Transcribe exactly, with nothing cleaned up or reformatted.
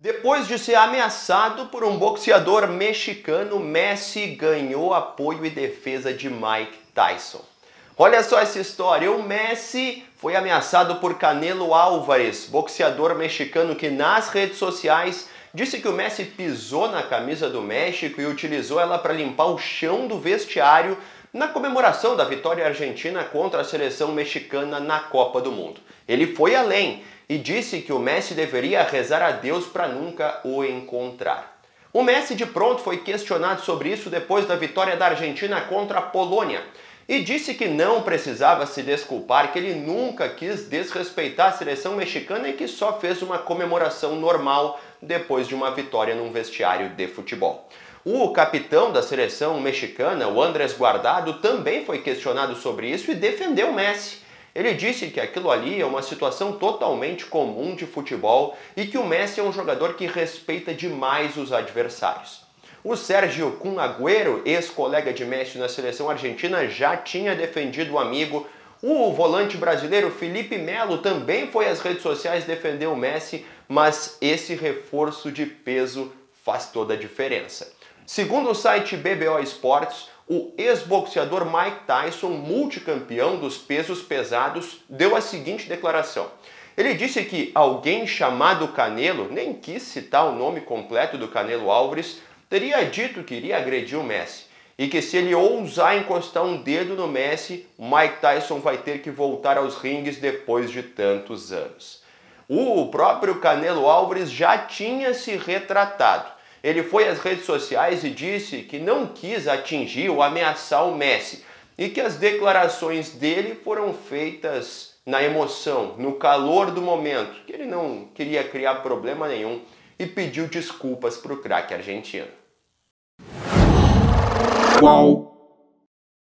Depois de ser ameaçado por um boxeador mexicano, Messi ganhou apoio e defesa de Mike Tyson. Olha só essa história, o Messi foi ameaçado por Canelo Álvares, boxeador mexicano que nas redes sociais disse que o Messi pisou na camisa do México e utilizou ela para limpar o chão do vestiário na comemoração da vitória argentina contra a seleção mexicana na Copa do Mundo. Ele foi além e disse que o Messi deveria rezar a Deus para nunca o encontrar. O Messi de pronto foi questionado sobre isso depois da vitória da Argentina contra a Polônia e disse que não precisava se desculpar, que ele nunca quis desrespeitar a seleção mexicana e que só fez uma comemoração normal depois de uma vitória num vestiário de futebol. O capitão da seleção mexicana, o Andrés Guardado, também foi questionado sobre isso e defendeu o Messi. Ele disse que aquilo ali é uma situação totalmente comum de futebol e que o Messi é um jogador que respeita demais os adversários. O Sérgio Kun Agüero, ex-colega de Messi na seleção argentina, já tinha defendido o amigo. O volante brasileiro Felipe Melo também foi às redes sociais defender o Messi, mas esse reforço de peso faz toda a diferença. Segundo o site B B O Esportes, o ex-boxeador Mike Tyson, multicampeão dos pesos pesados, deu a seguinte declaração. Ele disse que alguém chamado Canelo, nem quis citar o nome completo do Canelo Álvares, teria dito que iria agredir o Messi e que se ele ousar encostar um dedo no Messi, Mike Tyson vai ter que voltar aos ringues depois de tantos anos. O próprio Canelo Álvares já tinha se retratado. Ele foi às redes sociais e disse que não quis atingir ou ameaçar o Messi e que as declarações dele foram feitas na emoção, no calor do momento, que ele não queria criar problema nenhum e pediu desculpas para o craque argentino. Qual?